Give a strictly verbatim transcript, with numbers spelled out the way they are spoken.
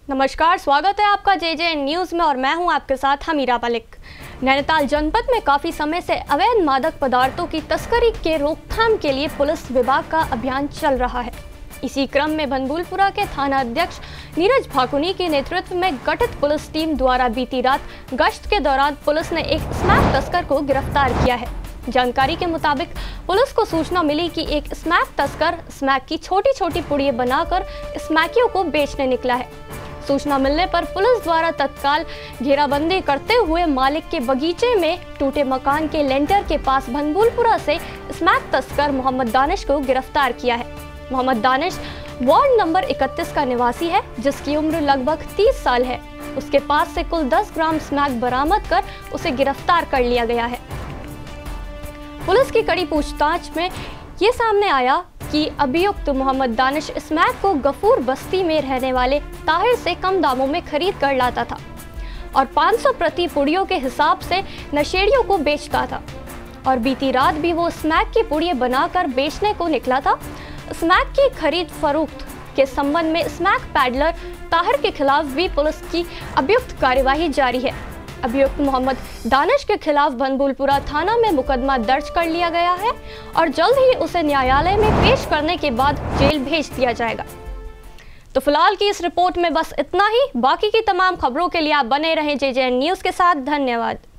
नमस्कार, स्वागत है आपका जे जे एन न्यूज़ में और मैं हूं आपके साथ हमीरा मलिक। नैनीताल जनपद में काफ़ी समय से अवैध मादक पदार्थों की तस्करी के रोकथाम के लिए पुलिस विभाग का अभियान चल रहा है। इसी क्रम में भनभूलपुरा के थाना अध्यक्ष नीरज भाकुनी के नेतृत्व में गठित पुलिस टीम द्वारा बीती रात गश्त के दौरान पुलिस ने एक स्मैक तस्कर को गिरफ्तार किया है। जानकारी के मुताबिक पुलिस को सूचना मिली कि एक स्मैक तस्कर स्मैक की छोटी छोटी पुड़िया बनाकर स्मैकियों को बेचने निकला है। सूचना मिलने पर पुलिस द्वारा तत्काल घेराबंदी करते हुए मालिक के बगीचे में टूटे मकान के लेंटर के पास भनभूलपुरा से स्मैक तस्कर मोहम्मद दानिश को गिरफ्तार किया है। मोहम्मद दानिश वार्ड नंबर इकतीस का निवासी है, जिसकी उम्र लगभग तीस साल है। उसके पास से कुल दस ग्राम स्मैक बरामद कर उसे गिरफ्तार कर लिया गया है। पुलिस की कड़ी पूछताछ में ये सामने आया कि अभियुक्त मोहम्मद दानिश स्मैक को गफूर बस्ती में रहने वाले ताहिर से कम दामों में खरीद कर लाता था और पाँच सौ प्रति पुड़ियों के हिसाब से नशेड़ियों को बेचता था और बीती रात भी वो स्मैक की पुड़िया बनाकर बेचने को निकला था। स्मैक की खरीद फरोख्त के संबंध में स्मैक पैडलर ताहिर के खिलाफ भी पुलिस की अभियुक्त कार्यवाही जारी है। अभियुक्त मोहम्मद दानिश के खिलाफ भनभूलपुरा थाना में मुकदमा दर्ज कर लिया गया है और जल्द ही उसे न्यायालय में पेश करने के बाद जेल भेज दिया जाएगा। तो फिलहाल की इस रिपोर्ट में बस इतना ही। बाकी की तमाम खबरों के लिए आप बने रहें जे जे एन न्यूज़ के साथ। धन्यवाद।